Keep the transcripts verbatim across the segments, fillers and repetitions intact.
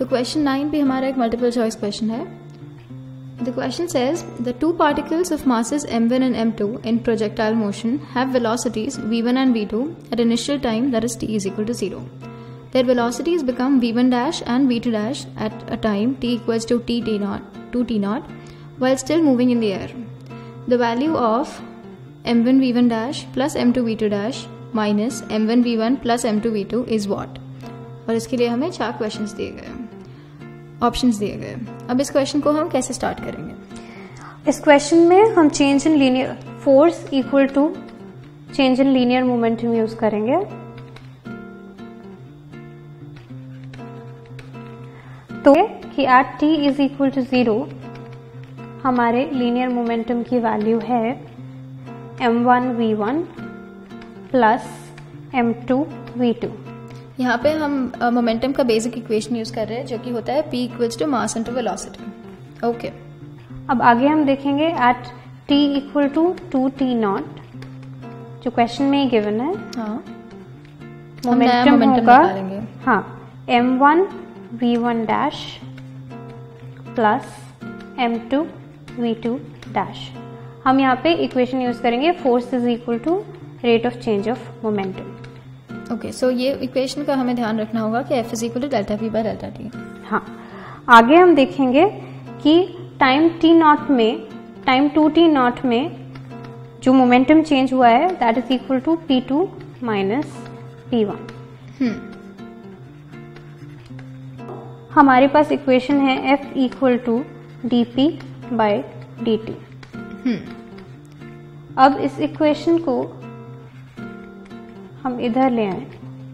Question nine भी हमारा एक मल्टीपल चॉइस क्वेश्चन है. The question says the two particles of masses m one and m two in projectile motion have velocities v one and v two at initial time that is t is equal to zero. Their velocities become v one dash and v two dash at a time t equals to t t naught two t naught while still moving in the air. The value of m one v one dash plus m two v two dash minus m one v one plus m two v two is what? और इसके लिए हमें चार questions दिए गए हैं, options दिए गए. अब इस क्वेश्चन को हम कैसे स्टार्ट करेंगे? इस क्वेश्चन में हम change in linear force equal to change in linear momentum use करेंगे. तो कि at t is equal to zero हमारे लीनियर मोमेंटम की वैल्यू है m one v one plus m two v two. यहाँ पे हम मोमेंटम uh, का बेसिक इक्वेशन यूज कर रहे हैं जो कि होता है p equals to mass into velocity. Okay, अब आगे हम देखेंगे at t equal to to T naught जो क्वेश्चन में ही गिवन है. हाँ, मोमेंटम होगा हाँ m one v one dash plus m two v two dash. हम यहाँ पे इक्वेशन यूज करेंगे force is equal to rate of change of momentum. Okay, so ये इक्वेशन का हमें ध्यान रखना होगा कि F is equal to delta P by delta T. हाँ, आगे हम देखेंगे कि टाइम टी नॉट में टाइम टू टी नॉट में जो मोमेंटम चेंज हुआ है that is equal to P two minus P one. हमारे पास इक्वेशन है F equal to D P by D T. अब इस इक्वेशन को हम इधर ले आए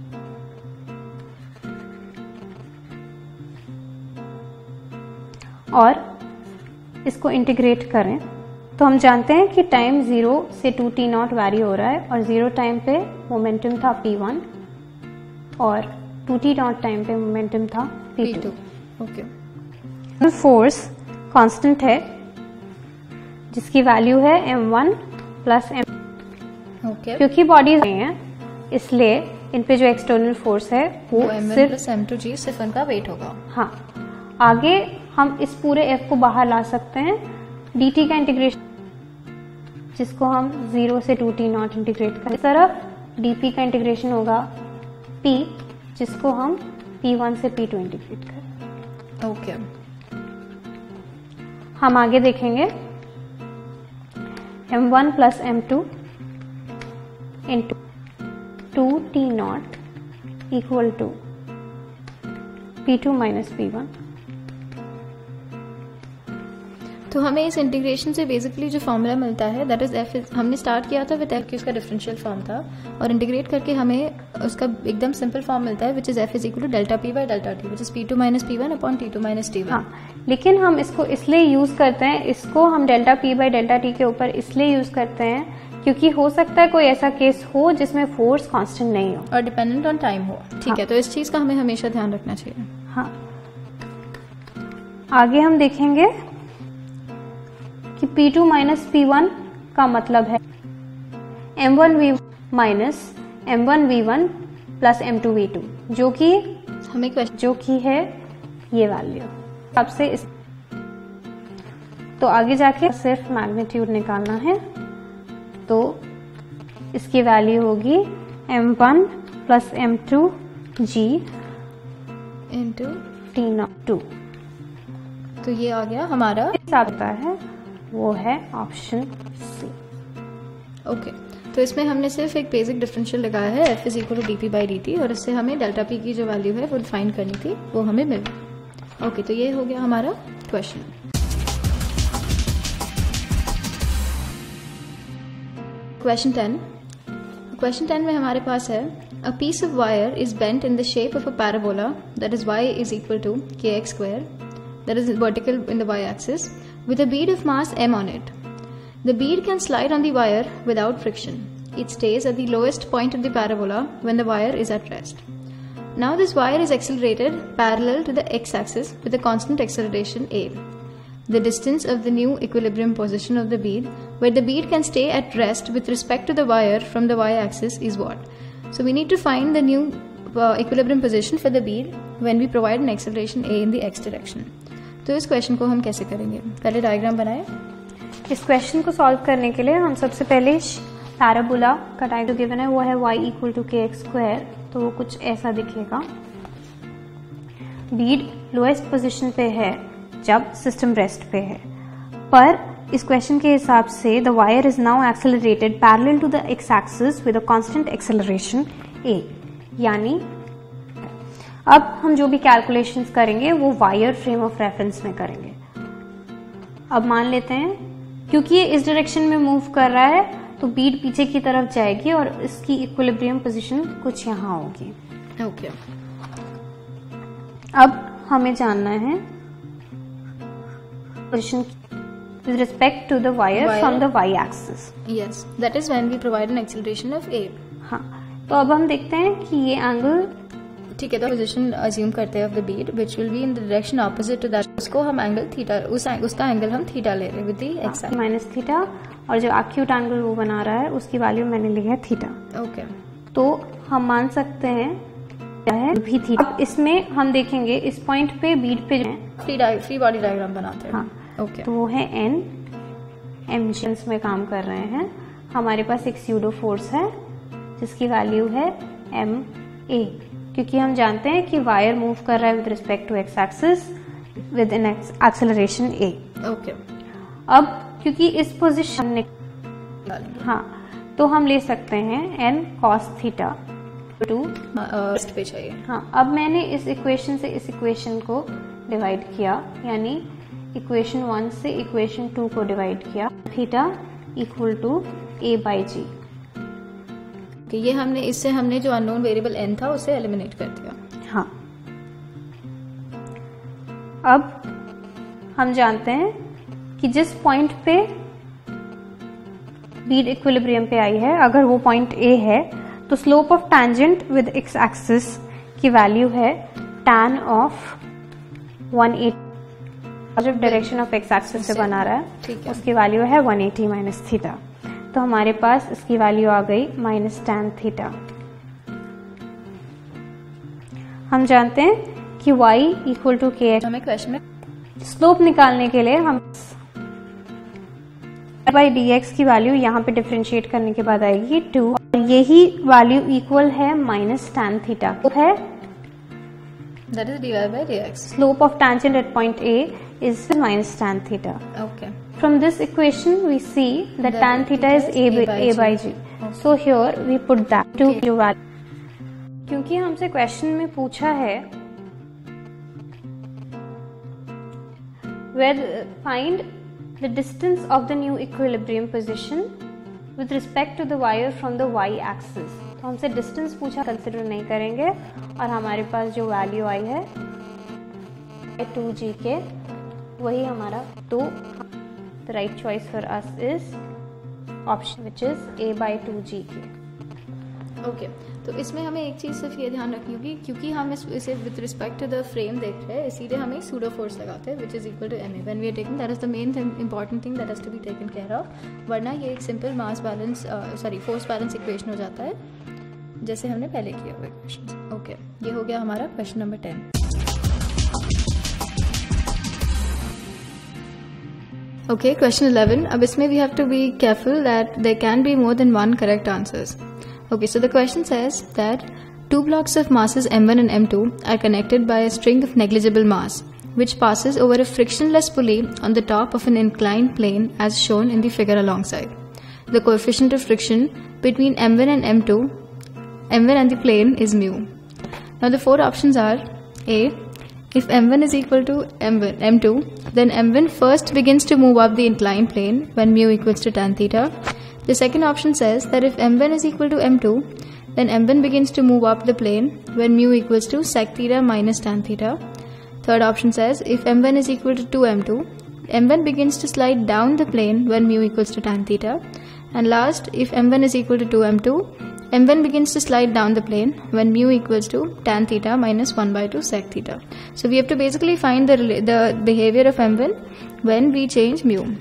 और इसको इंटीग्रेट करें तो हम जानते हैं कि टाइम जीरो से टू टी नॉट वैरी हो रहा है और जीरो टाइम पे मोमेंटम था पी वन और टू टी नॉट टाइम पे मोमेंटम था P two. Okay, force constant है जिसकी वैल्यू है M one plus M. Okay, क्योंकि बॉडीज नहीं है इसलिए इन पे जो एक्सटर्नल फोर्स है वो सिर्फ एम टू जी सिर्फ उनका वेट होगा. हाँ, आगे हम इस पूरे F को बाहर ला सकते हैं dt का इंटीग्रेशन जिसको हम जीरो से टू टी नॉट इंटीग्रेट करें. इस तरफ dp का इंटीग्रेशन होगा p जिसको हम p वन से p टू इंटीग्रेट करें. ओके, हम आगे देखेंगे m one plus m two into two T naught equal to P two minus P one. तो हमें इस इंटीग्रेशन से बेसिकली जो फॉर्मूला मिलता है दैट इज एफ. हमने स्टार्ट किया था विद एफ की उसका डिफरेंशियल फॉर्म था और इंटीग्रेट करके हमें उसका एकदम सिंपल फॉर्म मिलता है which is F is equal to delta P by delta T which is P two minus P one upon T two minus T one. हाँ, लेकिन हम इसको इसलिए यूज करते हैं इसको हम delta P by delta T के ऊपर इसलिए यूज करते हैं क्योंकि हो सकता है कोई ऐसा केस हो जिसमें फोर्स कांस्टेंट नहीं हो और डिपेंडेंट ऑन टाइम हो. ठीक हाँ. है, तो इस चीज का हमें हमेशा ध्यान रखना चाहिए. हाँ, आगे हम देखेंगे कि P two minus P one का मतलब है M one V minus M one V one plus M two V two जो कि हमें जो कि है ये वैल्यू. अब से इस तो आगे जाके सिर्फ मैग्नीट्यूड निकालना है तो इसकी वैल्यू होगी M one plus M two G into T naught two. तो ये आ गया हमारा आता है वो है ऑप्शन सी. ओके, तो इसमें हमने सिर्फ एक बेसिक डिफरेंशियल लगाया है F is equal to D P by D T और इससे हमें डेल्टा पी की जो वैल्यू है वो फाइंड करनी थी वो हमें मिल गई. ओके, तो ये हो गया हमारा question. Question ten. Question ten में हमारे पास है a piece of wire is bent in the shape of a parabola that is Y is equal to के X square that is vertical in the Y axis with a bead of mass m on it. The bead can slide on the wire without friction. It stays at the lowest point of the parabola when the wire is at rest. Now this wire is accelerated parallel to the x-axis with a constant acceleration a. The distance of the new equilibrium position of the bead where the bead can stay at rest with respect to the wire from the y-axis is what? So we need to find the new equilibrium position for the bead when we provide an acceleration A in the X direction. तो इस question को हम कैसे करेंगे? पहले diagram बनाएं। इस question को सॉल्व करने के लिए हम सबसे पहले पैराबोला का डायग्राम गिवन है, वो है y इक्वल टू के एक्स स्क्वायर। तो वो कुछ ऐसा दिखेगा। बीड लोएस्ट पोजीशन पे है जब सिस्टम रेस्ट पे है, पर इस क्वेश्चन के हिसाब से the wire is now accelerated parallel to the X axis with a constant acceleration a, यानी अब हम जो भी कैलकुलेशंस करेंगे वो वायर फ्रेम ऑफ रेफरेंस में करेंगे। अब मान लेते हैं क्योंकि ये इस डायरेक्शन में मूव कर रहा है तो बीड पीछे की तरफ जाएगी और इसकी इक्विलिब्रियम पोजीशन कुछ यहाँ होगी। Okay okay. अब हमें जानना है position with respect to the wire, wire from the y-axis. Yes, that is when we provide an acceleration of a. हाँ, तो अब हम देखते हैं कि ये एंगल ठीक है, तो पोजीशन अज्यूम करते हैं of the bead which will be in the direction opposite to that. उसको हम एंगल थीटा, उस उसका एंगल हम थीटा ले रहे हैं with the X minus theta, और जो एक्यूट एंगल वो बना रहा है उसकी वैल्यू मैंने ली है थीटा। Okay okay. तो हम मान सकते हैं क्या है भी थीटा। अब इसमें हम देखेंगे इस पॉइंट पे बीड पे फ्री फ्री बॉडी डायग्राम बनाते हैं। हाँ ओके okay. तो वो है एन एमिशंस में काम कर रहे हैं। हमारे पास एक स्यूडो फोर्स है जिसकी वैल्यू है एम ए, क्योंकि हम जानते हैं कि वायर मूव कर रहा है with respect to x axis with an acceleration a. Okay, अब क्योंकि इस पोजीशन ने हाँ तो हम ले सकते हैं एन कॉस थीटा टू पे चाहिए। हाँ, अब मैंने इस इक्वेशन से इस इक्वेशन को डिवाइड किया, यानी इक्वेशन वन से इक्वेशन टू को डिवाइड किया। Theta equal to a by g. ये हमने इससे हमने जो अननोन वेरिएबल एन था उसे एलिमिनेट कर दिया। हाँ, अब हम जानते हैं कि जिस पॉइंट पे बीड इक्विलिब्रियम पे आई है, अगर वो पॉइंट ए है तो slope of tangent with x axis की वैल्यू है टैन ऑफ वन एटी। जो डायरेक्शन ऑफ एक्स एक्सिस से बना रहा है उसकी वैल्यू है वन एटी माइनस थीटा। तो हमारे पास इसकी वैल्यू आ गई माइनस टैन थीटा। हम जानते हैं कि y इक्वल टू के एक्स। हमें क्वेश्चन में स्लोप निकालने के लिए हम बाई डी एक्स की वैल्यू यहाँ पे डिफरेंशिएट करने के बाद आएगी टू, और यही वैल्यू इक्वल है माइनस टैन थीटा। तो है that is dy by dx. Slope of tangent at point A is minus tan theta. Okay. From this equation we see that the tan theta is a by, a by g. Okay. So here we put that to okay. value. क्योंकि हमसे question में पूछा है where find the distance of the new equilibrium position with respect to the wire from the y axis. तो हमसे distance पूछा, consider नहीं करेंगे, और हमारे पास जो वैल्यू आई है टू जी के वही हमारा। तो the right choice for us is option which is a by two g के। ओके, तो इसमें हमें एक चीज़ सिर्फ ये ध्यान रखनी होगी, क्योंकि हम इस इसे with respect to the frame देख रहे हैं, इसीलिए हमें सूडो फोर्स लगाते हैं which is equal to m a when we are taking. That is the main important thing that has to be taken care of, वरना ये एक simple mass balance sorry force balance equation हो जाता है जैसे हमने पहले किया हुआ क्वेश्चन। ओके, ये हो गया हमारा question number ten. Okay, question eleven. अब इसमें we have to be careful that there can be more than one correct answers. Okay, so the question says that two blocks of masses m one and m two are connected by a string of negligible mass, which passes over a frictionless pulley on the top of an inclined plane as shown in the figure alongside. The coefficient of friction between m one and m two, m one and the plane is mu. Now the four options are: A, if m one is equal to m one, m two, then m one first begins to move up the inclined plane when mu equals to tan theta. The second option says that if m one is equal to m two, then m one begins to move up the plane when mu equals to sec theta minus tan theta. Third option says if m one is equal to two m two, m one begins to slide down the plane when mu equals to tan theta. And last, if m one is equal to two m two, m one begins to slide down the plane when mu equals to tan theta minus one by two sec theta. So we have to basically find the, the behavior of m one when we change mu.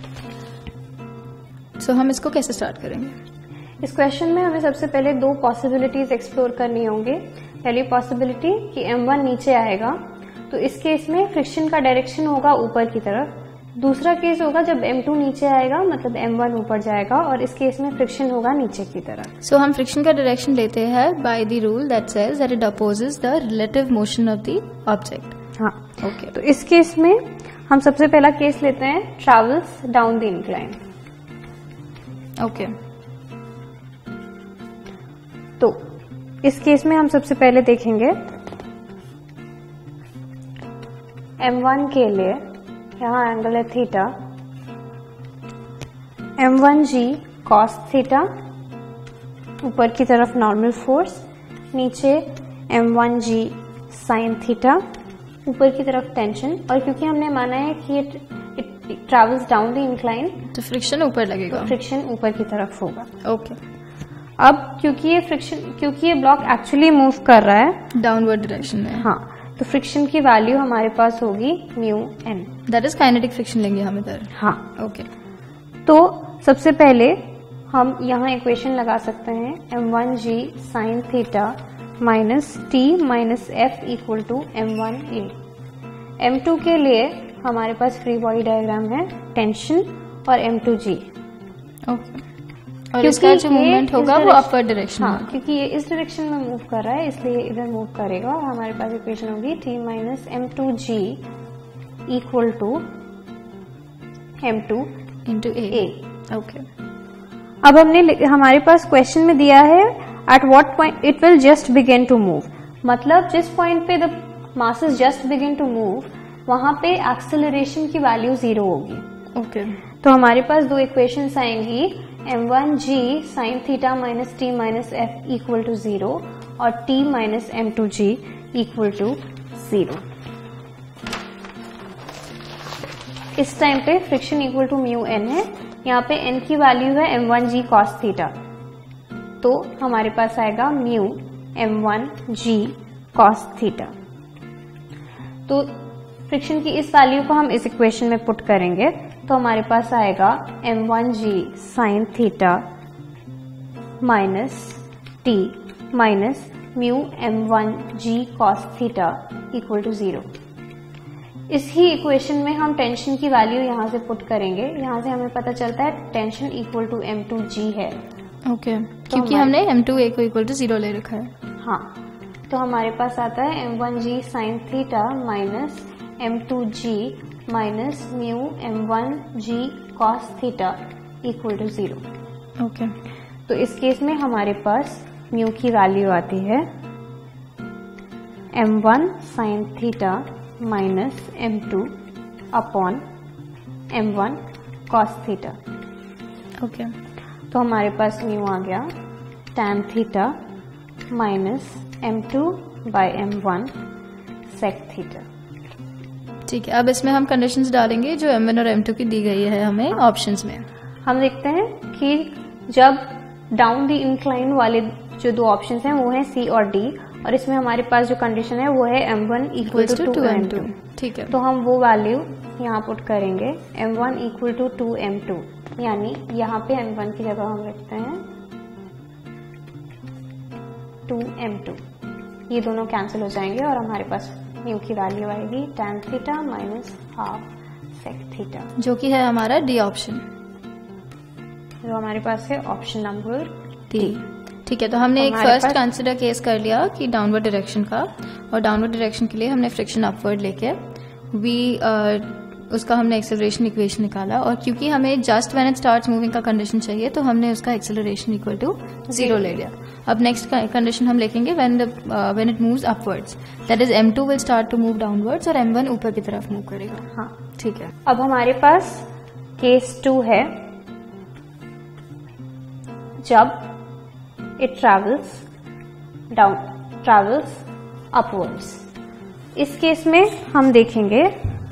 So हम इसको कैसे start करेंगे? इस question में हमें सबसे पहले दो पॉसिबिलिटीज एक्सप्लोर करनी होंगे। पहली पॉसिबिलिटी कि एम वन नीचे आएगा, तो इस केस में फ्रिक्शन का डायरेक्शन होगा ऊपर की तरफ। दूसरा केस होगा जब एम टू नीचे आएगा, मतलब एम वन ऊपर जाएगा, और इस केस में फ्रिक्शन होगा नीचे की तरफ। सो so, हम फ्रिक्शन का डायरेक्शन लेते हैं by the rule that says that it opposes the relative motion of the object. हाँ, ओके। तो इस केस में हम सबसे पहला केस लेते हैं travels down the incline. Okay, तो इस केस में हम सबसे पहले देखेंगे एम वन के लिए, यहाँ एंगल है theta, m one g cos theta, ऊपर की तरफ नॉर्मल फोर्स, नीचे m one g sine theta, ऊपर की तरफ टेंशन। और क्योंकि हमने माना है कि it travels down the incline, तो फ्रिक्शन ऊपर लगेगा, तो फ्रिक्शन ऊपर की तरफ होगा। Okay okay. अब क्योंकि ये फ्रिक्शन क्योंकि ये ब्लॉक एक्चुअली मूव कर रहा है डाउनवर्ड डायरेक्शन में, हाँ, तो फ्रिक्शन की वैल्यू हमारे पास होगी mu n, that is kinetic friction लेंगे हम इधर। हाँ, ओके। तो सबसे पहले हम यहाँ इक्वेशन लगा सकते हैं m one g sine theta minus t minus f equal to m one a. M two के लिए हमारे पास फ्री बॉडी डायग्राम है, टेंशन और एम टू जी। ओके, और इसका जो मूवमेंट होगा वो अपवर्ड डायरेक्शन, हाँ, क्योंकि ये इस डायरेक्शन में मूव कर रहा है इसलिए इधर मूव करेगा, और हमारे पास इक्वेशन होगी t minus m two g equal to m two into a. Okay, अब हमने हमारे पास क्वेश्चन में दिया है at what point it will just begin to move, मतलब जिस पॉइंट पे the masses just begin to move वहां पे एक्सेलरेशन की वैल्यू जीरो होगी। Okay okay. तो हमारे पास दो इक्वेशंस आएंगी, m one g sine theta minus t minus f equal to zero और t minus m two g equal to zero. इस टाइम पे friction equal to mu n है, यहाँ पे एन की वैल्यू है M one g cos theta, तो हमारे पास आएगा mu m one g cos theta. तो फ्रिक्शन की इस वैल्यू को हम इस इक्वेशन में पुट करेंगे, तो हमारे पास आएगा m one g sine theta minus t minus mu m one g cos theta equal to zero. इस ही इक्वेशन में हम टेंशन की वैल्यू यहाँ से पुट करेंगे, यहाँ से हमें पता चलता है tension equal to m two g है। Okay okay. तो क्योंकि हमने एम टू ए को इक्वल टू जीरो ले रखा है। हाँ, तो हमारे पास आता है M one g sine theta minus m two g minus mu m one g cos theta equal to zero. Okay, तो इस केस में हमारे पास म्यू की वैल्यू आती है M one sine theta minus m two upon m one cos theta. Okay, तो हमारे पास म्यू आ गया tan theta minus m two by m one sec theta. ठीक है, अब इसमें हम कंडीशंस डालेंगे जो एम वन और एम टू की दी गई है हमें ऑप्शंस में। हम देखते हैं कि जब डाउन द इंक्लाइन वाले जो दो ऑप्शंस हैं वो हैं सी और डी, और इसमें हमारे पास जो कंडीशन है वो है M one equal to two m two. ठीक है, तो हम वो वैल्यू यहाँ पुट करेंगे m one equal to two m two, यानी यहाँ पे एम वन की जगह हम रखते हैं टू एम टू। ये दोनों कैंसिल हो जाएंगे और हमारे पास म्यू की वैल्यू आएगी tan theta minus half sec theta, जो कि है हमारा डी ऑप्शन, जो हमारे पास है ऑप्शन नंबर डी। ठीक है, तो हमने एक फर्स्ट कंसिडर केस कर लिया कि डाउनवर्ड डायरेक्शन का, और डाउनवर्ड डायरेक्शन के लिए हमने फ्रिक्शन अपवर्ड लेके वी उसका हमने एक्सेलरेशन इक्वेशन निकाला, और क्योंकि हमें just when it starts moving का कंडीशन चाहिए तो हमने उसका एक्सेलरेशन इक्वल टू जीरो ले लिया। अब नेक्स्ट कंडीशन हम लिखेंगे when the when it moves upwards, that is m two will start to move downwards और एम वन ऊपर की तरफ मूव करेगा। हाँ, ठीक है। अब हमारे पास केस टू है जब it travels down travels upwards. इस केस में हम देखेंगे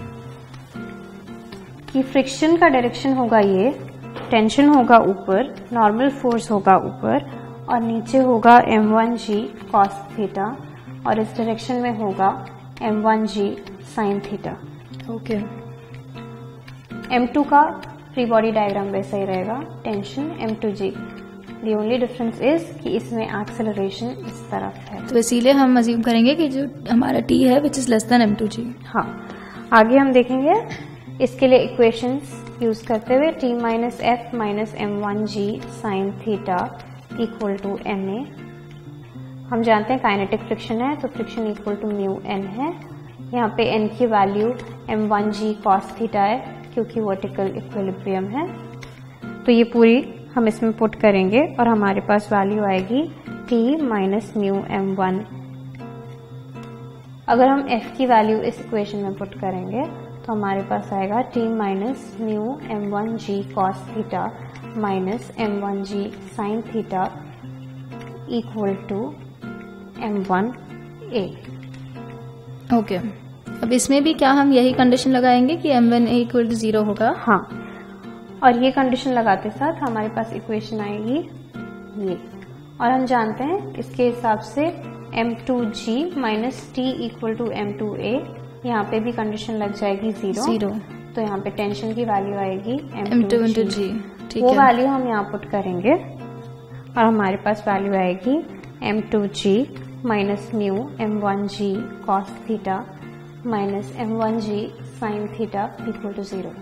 कि फ्रिक्शन का डायरेक्शन होगा ये, टेंशन होगा ऊपर, नॉर्मल फोर्स होगा ऊपर, और नीचे होगा m one g cos theta, और इस डायरेक्शन में होगा m one g sine theta. Okay, m two का फ्री बॉडी डायग्राम वैसा ही रहेगा, tension m two g. The only difference is कि इसमें एक्सेलरेशन इस तरफ है, तो इसीलिए हम अज्यूम करेंगे कि जो हमारा टी है which is less than m two g. हाँ, आगे हम देखेंगे इसके लिए इक्वेशंस यूज करते हुए t minus f minus M one g sine theta equal to m a. हम जानते हैं काइनेटिक फ्रिक्शन है तो friction equal to mu n है। यहाँ पे एन की value m one g cos theta है क्योंकि वर्टिकल इक्विलिब्रियम है। तो ये पूरी हम इसमें पुट करेंगे और हमारे पास वैल्यू आएगी t minus mu m one. अगर हम एफ की वैल्यू इस इक्वेशन में पुट करेंगे तो हमारे पास आएगा t minus mu m one g cos theta minus M one g sine theta equal to m one a. Okay, अब इसमें भी क्या हम यही कंडीशन लगाएंगे कि m one a equal to zero होगा? हाँ, और ये कंडीशन लगाते साथ हमारे पास इक्वेशन आएगी ये, और हम जानते हैं इसके हिसाब से m two g minus t equal to m two a, यहाँ पे भी कंडीशन लग जाएगी जीरो जीरो, तो यहाँ पे टेंशन की वैल्यू आएगी एम टू इंटू जी। ठीक वो है, वैल्यू हम यहाँ पुट करेंगे और हमारे पास वैल्यू आएगी m two g minus mu m one g cos theta minus M one g sine theta equal to zero.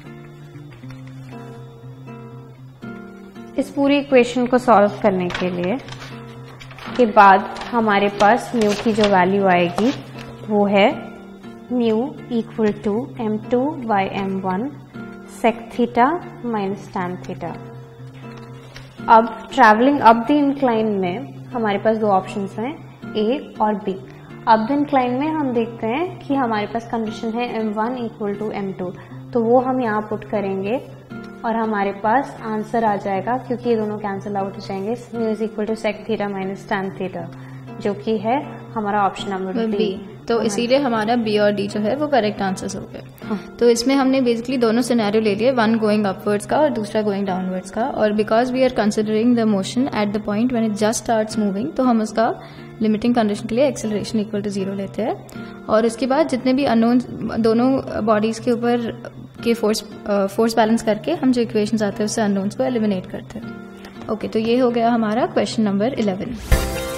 इस पूरी इक्वेशन को सॉल्व करने के लिए के बाद हमारे पास म्यू की जो वैल्यू आएगी वो है mu equal to m two by m one sec theta minus tan theta. अब ट्रैवलिंग अप द इंक्लाइन में हमारे पास दो ऑप्शंस हैं, ए और बी। अप द इंक्लाइन में हम देखते हैं कि हमारे पास कंडीशन है M one equal to m two, तो वो हम यहाँ पुट करेंगे और हमारे पास आंसर आ जाएगा क्योंकि ये दोनों कैंसिल आउट हो जाएंगे। Mu is equal to sec theta minus tan theta, जो कि है हमारा ऑप्शन नंबर बी। तो इसीलिए हमारा बी और डी जो है वो करेक्ट आंसर्स हो गए। हाँ। तो इसमें हमने बेसिकली दोनों सिनेरियो ले लिए, वन गोइंग अपवर्ड्स का और दूसरा गोइंग डाउनवर्ड्स का, और because we are considering the motion at the point when it just starts moving, तो हम उसका लिमिटिंग कंडीशन के लिए एक्सेलरेशन इक्वल टू जीरो लेते हैं, और उसके बाद जितने भी अननोन दोनों बॉडीज के ऊपर के फोर्स फोर्स बैलेंस करके हम जो इक्वेशंस आते हैं उससे अननोन्स को एलिमिनेट करते हैं। ओके, तो ये हो गया हमारा क्वेश्चन नंबर इलेवन।